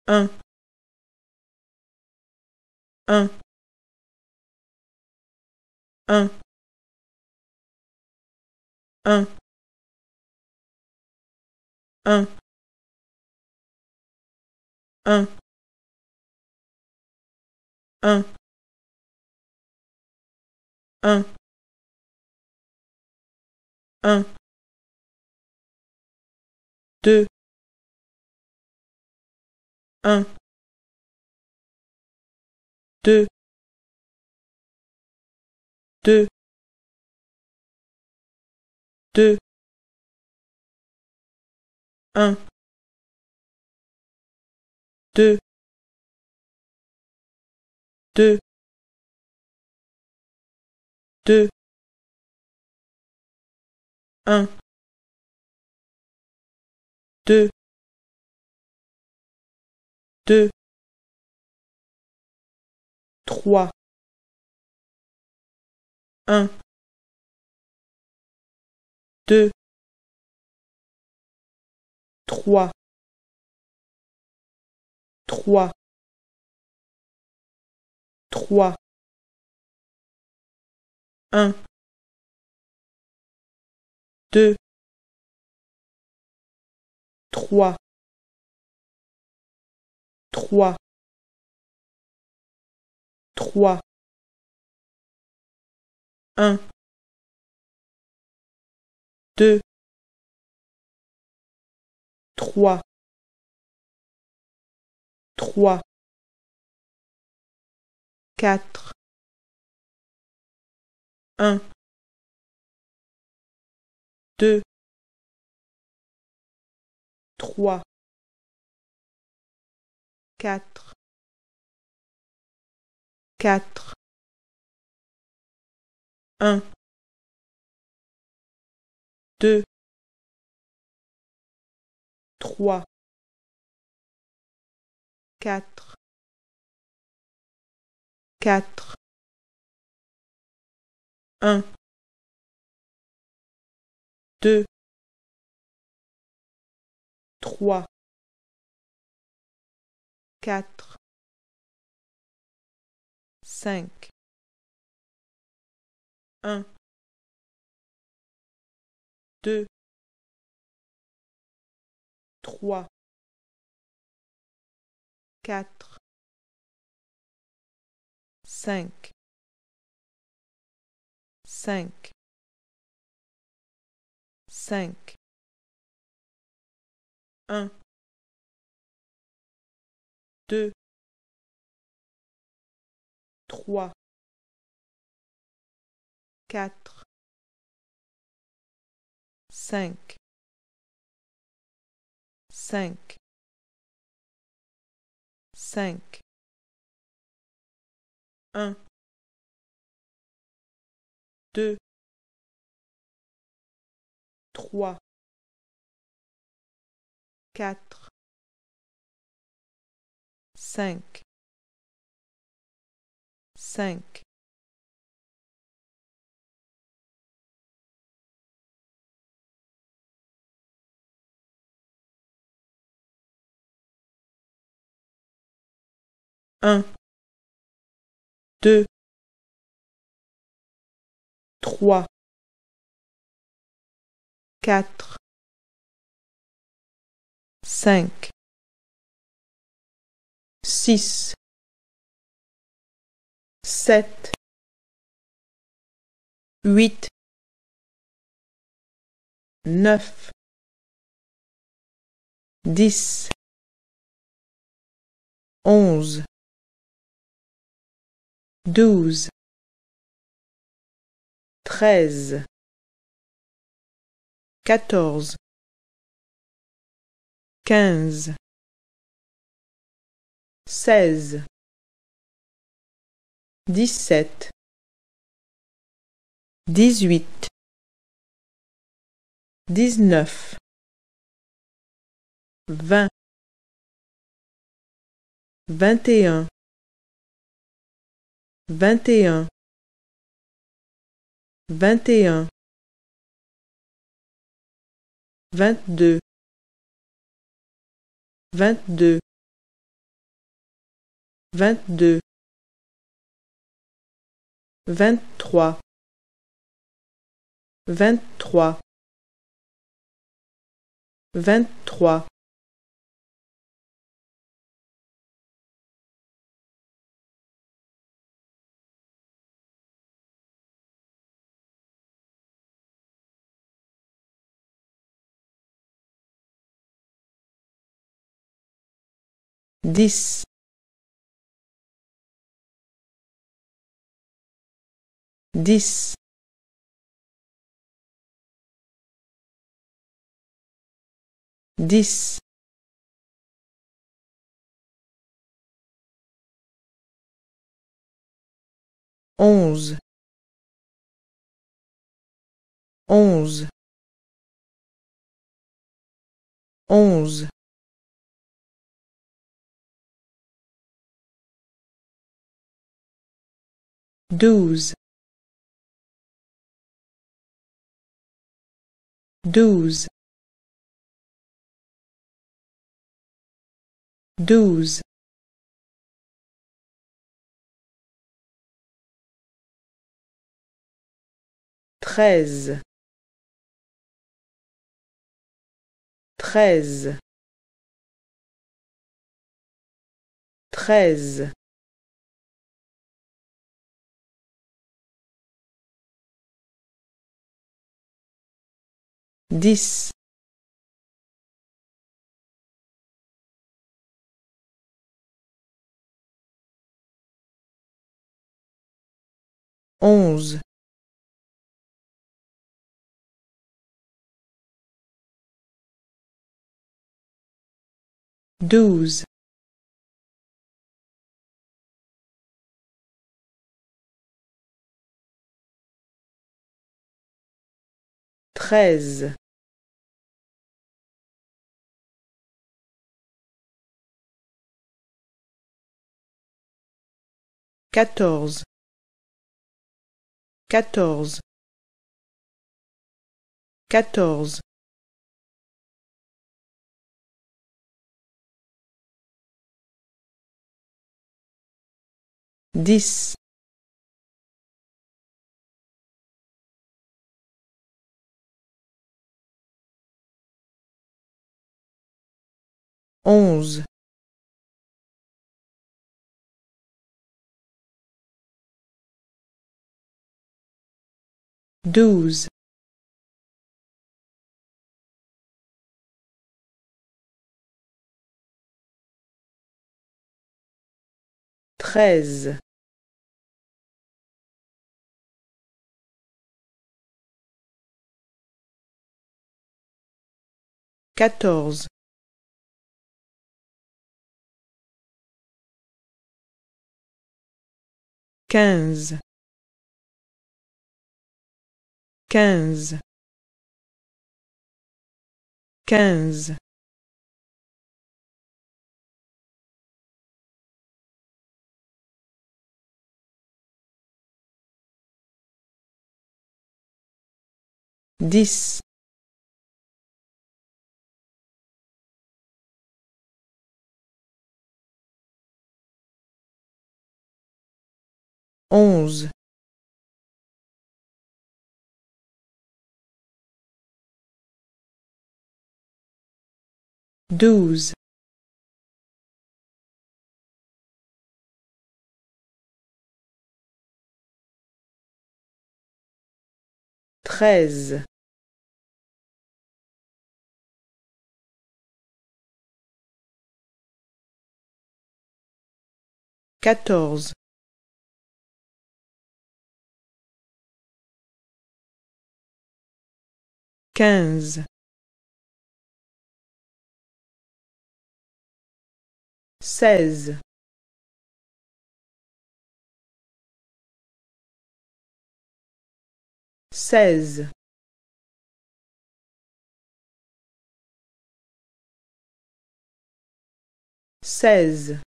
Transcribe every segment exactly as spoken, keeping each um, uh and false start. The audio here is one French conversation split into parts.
un, un, un, un, un, un, un, un, un, deux, un, deux, deux, deux, un, deux, deux, deux, un, deux, deux, trois, un, deux, trois, trois, trois, un, deux, trois, trois, trois, un, deux, trois, trois, quatre, un, deux, trois, quatre, quatre, un, deux, trois, quatre, quatre, un, deux, trois, quatre, cinq, un, deux, trois, quatre, cinq, cinq, cinq, un, deux, trois, quatre, cinq, cinq, cinq, un, deux, trois, quatre, cinq, cinq, un, deux, trois, quatre, cinq, six, sept, huit, neuf, dix, onze, douze, treize, quatorze, quinze, seize, dix-sept, dix-huit, dix-neuf, vingt, vingt et un, vingt et un, vingt et un, vingt-deux, vingt-deux, vingt-deux, vingt-trois, vingt-trois, vingt-trois, dix, dix, dix, onze, onze, onze, douze, douze, douze, treize, treize, treize, dix, onze, douze, treize, quatorze, quatorze, quatorze, dix, onze, douze, treize, quatorze, quinze, quinze, quinze, dix, onze, douze, treize, quatorze, quinze, seize, seize, seize,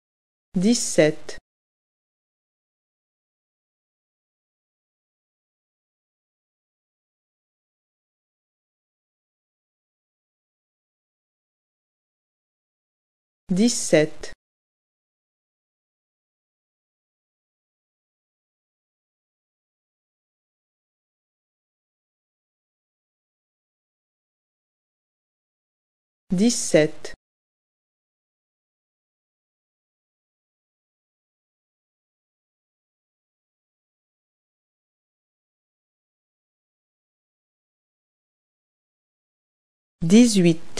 dix-sept, dix-sept, dix-sept, dix-huit,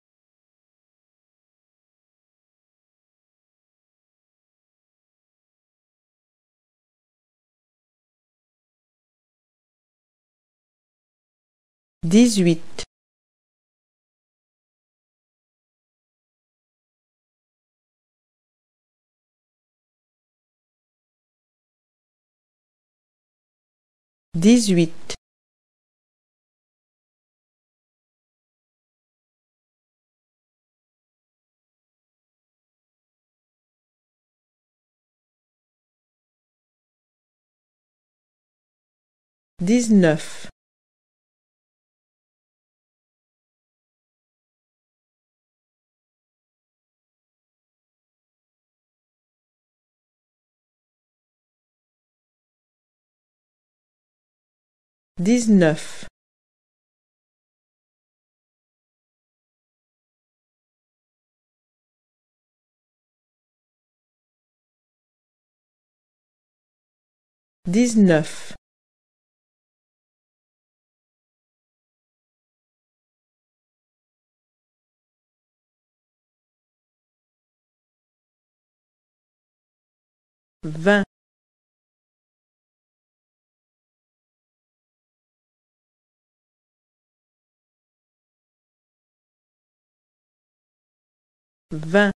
dix-huit, dix-huit, dix-neuf, dix-neuf, dix-neuf, vingt, vingt,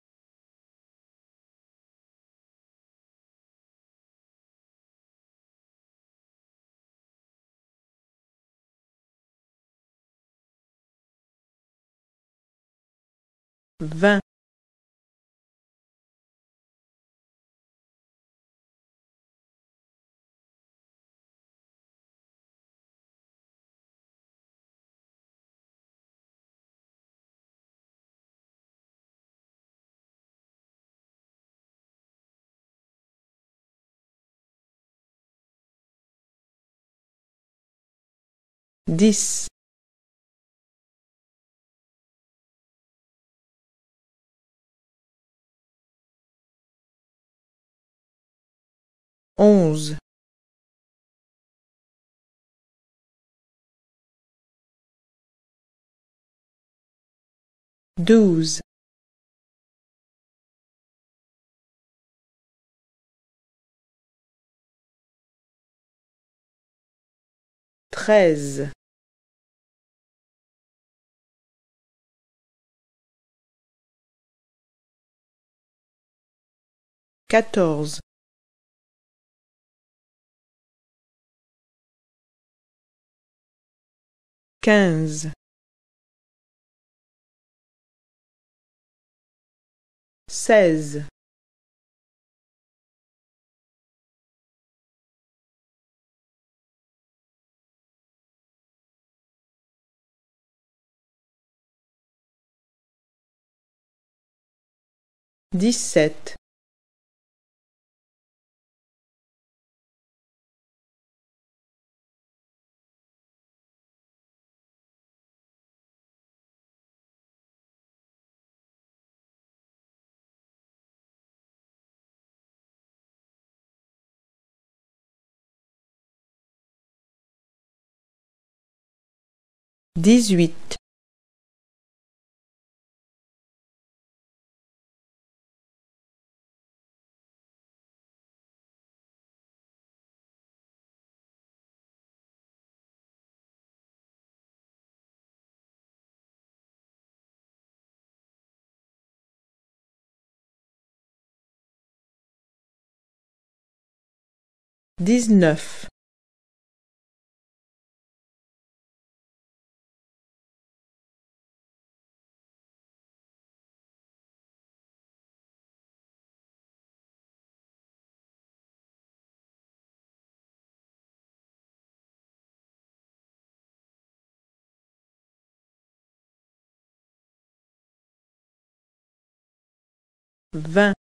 vingt, dix, onze, douze, treize, quatorze, quinze, seize, dix-sept, dix-huit, dix-neuf, vingt.